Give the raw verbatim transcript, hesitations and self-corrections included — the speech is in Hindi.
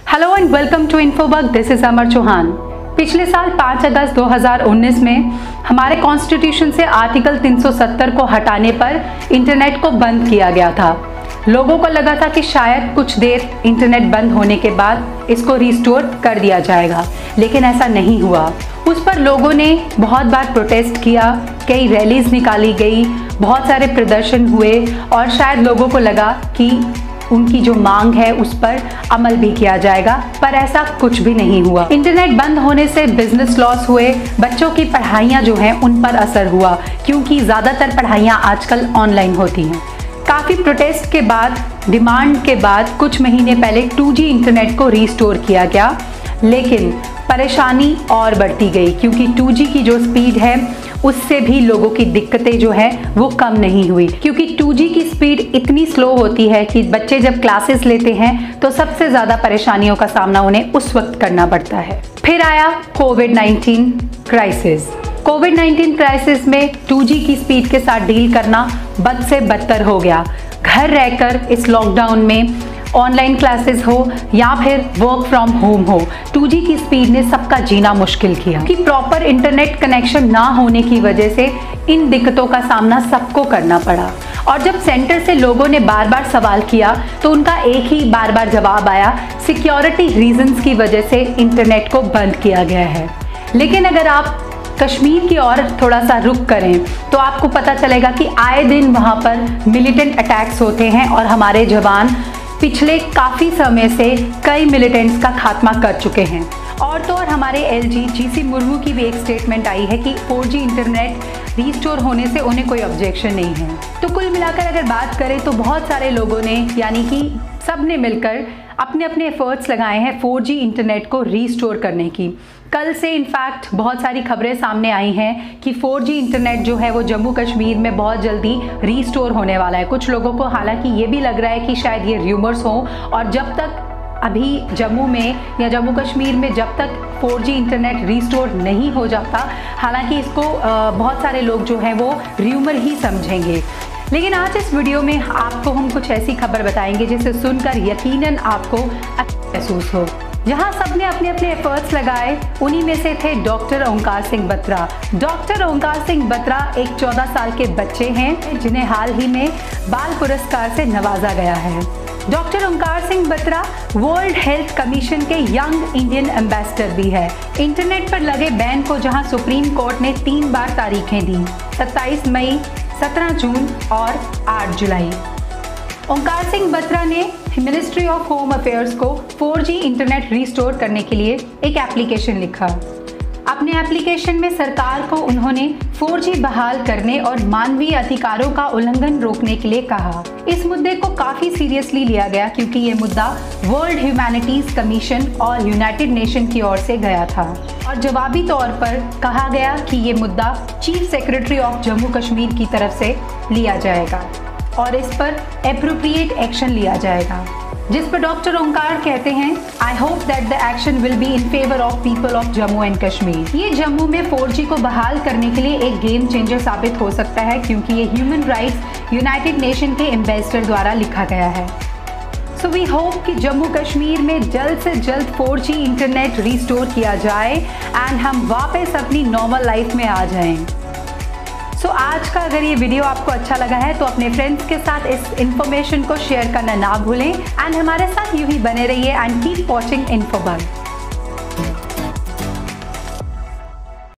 Hello and welcome to Infobug, this is Amar Chauhan. पिछले साल पाँच अगस्त दो हज़ार उन्नीस में हमारे कॉन्स्टिट्यूशन से आर्टिकल तीन सौ सत्तर को हटाने पर इंटरनेट को बंद किया गया था। लोगों को लगा था कि शायद कुछ देर इंटरनेट बंद होने के बाद इसको रिस्टोर कर दिया जाएगा, लेकिन ऐसा नहीं हुआ। उस पर लोगों ने बहुत बार प्रोटेस्ट किया, कई रैलीज निकाली गई, बहुत सारे प्रदर्शन हुए और शायद लोगों को लगा कि उनकी जो मांग है उस पर अमल भी किया जाएगा, पर ऐसा कुछ भी नहीं हुआ। इंटरनेट बंद होने से बिजनेस लॉस हुए, बच्चों की पढ़ाइयाँ जो हैं उन पर असर हुआ, क्योंकि ज़्यादातर पढ़ाइयाँ आजकल ऑनलाइन होती हैं। काफ़ी प्रोटेस्ट के बाद, डिमांड के बाद कुछ महीने पहले टू जी इंटरनेट को रीस्टोर किया गया, लेकिन परेशानी और बढ़ती गई, क्योंकि टू जी की जो स्पीड है उससे भी लोगों की दिक्कतें जो है वो कम नहीं हुई, क्योंकि टू जी की स्पीड इतनी स्लो होती है कि बच्चे जब क्लासेस लेते हैं तो सबसे ज़्यादा परेशानियों का सामना उन्हें उस वक्त करना पड़ता है। फिर आया COVID nineteen crisis. COVID nineteen crisis में टू जी की स्पीड के साथ डील करना बद से बदतर हो गया। घर रहकर इस लॉकडाउन में ऑनलाइन क्लासेस हो या फिर वर्क फ्रॉम होम हो, टू जी की स्पीड ने सबका जीना मुश्किल किया कि प्रॉपर इंटरनेट कनेक्शन ना होने की वजह से इन दिक्कतों का सामना सबको करना पड़ा। और जब सेंटर से लोगों ने बार बार सवाल किया तो उनका एक ही बार बार जवाब आया, सिक्योरिटी रीजंस की वजह से इंटरनेट को बंद किया गया है। लेकिन अगर आप कश्मीर की ओर थोड़ा सा रुख करें तो आपको पता चलेगा कि आए दिन वहाँ पर मिलिटेंट अटैक्स होते हैं और हमारे जवान पिछले काफ़ी समय से कई मिलिटेंट्स का खात्मा कर चुके हैं। और तो और हमारे एल जी जी सी मुर्मू की भी एक स्टेटमेंट आई है कि फोर जी इंटरनेट रीस्टोर होने से उन्हें कोई ऑब्जेक्शन नहीं है। तो कुल मिलाकर अगर बात करें तो बहुत सारे लोगों ने, यानी कि सब ने मिलकर अपने अपने एफर्ट्स लगाए हैं फोर जी इंटरनेट को रीस्टोर करने की। कल से इनफैक्ट बहुत सारी खबरें सामने आई हैं कि फोर जी इंटरनेट जो है वो जम्मू कश्मीर में बहुत जल्दी रीस्टोर होने वाला है। कुछ लोगों को हालांकि ये भी लग रहा है कि शायद ये र्यूमर्स हों, और जब तक अभी जम्मू में या जम्मू कश्मीर में जब तक फोर जी इंटरनेट रीस्टोर नहीं हो जाता, हालांकि इसको बहुत सारे लोग जो हैं वो र्यूमर ही समझेंगे। लेकिन आज इस वीडियो में आपको हम कुछ ऐसी खबर बताएंगे जिसे सुनकर यकीनन आपको अच्छा महसूस हो। जहां सबने अपने अपने एफर्ट्स लगाए, उन्हीं में से थे डॉक्टर ओंकार सिंह बत्रा। डॉक्टर ओंकार सिंह बत्रा एक चौदह साल के बच्चे हैं जिन्हें हाल ही में बाल पुरस्कार से नवाजा गया है। Doctor Onkar Singh Batra world health commission के यंग इंडियन एम्बेसडर भी है। इंटरनेट पर लगे बैन को जहां सुप्रीम कोर्ट ने तीन बार तारीखें दी, सत्ताईस मई, सत्रह जून और आठ जुलाई। ओंकार सिंह बत्रा ने मिनिस्ट्री ऑफ होम अफेयर्स को फोर जी इंटरनेट रीस्टोर करने के लिए एक एप्लीकेशन लिखा। अपने एप्लीकेशन में सरकार को उन्होंने फोर जी बहाल करने और मानवीय अधिकारों का उल्लंघन रोकने के लिए कहा। इस मुद्दे को काफ़ी सीरियसली लिया गया, क्योंकि ये मुद्दा वर्ल्ड ह्यूमैनिटीज़ कमीशन और यूनाइटेड नेशन की ओर से गया था, और जवाबी तौर पर कहा गया कि ये मुद्दा chief secretary of Jammu Kashmir की तरफ से लिया जाएगा और इस पर एप्रोप्रिएट एक्शन लिया जाएगा। जिस पर डॉक्टर ओंकार कहते हैं, I hope that the action will be in favour of people of Jammu and Kashmir. ये जम्मू में फोर जी को बहाल करने के लिए एक गेम चेंजर साबित हो सकता है, क्योंकि ये ह्यूमन राइट्स यूनाइटेड नेशन के एम्बेसडर द्वारा लिखा गया है। सो वी होप कि जम्मू कश्मीर में जल्द से जल्द फोर जी इंटरनेट रीस्टोर किया जाए एंड हम वापस अपनी नॉर्मल लाइफ में आ जाएं। सो so, आज का अगर ये वीडियो आपको अच्छा लगा है तो अपने फ्रेंड्स के साथ इस इन्फॉर्मेशन को शेयर करना ना भूलें एंड हमारे साथ यूं ही बने रहिए एंड कीप वॉचिंग इन्फोबग।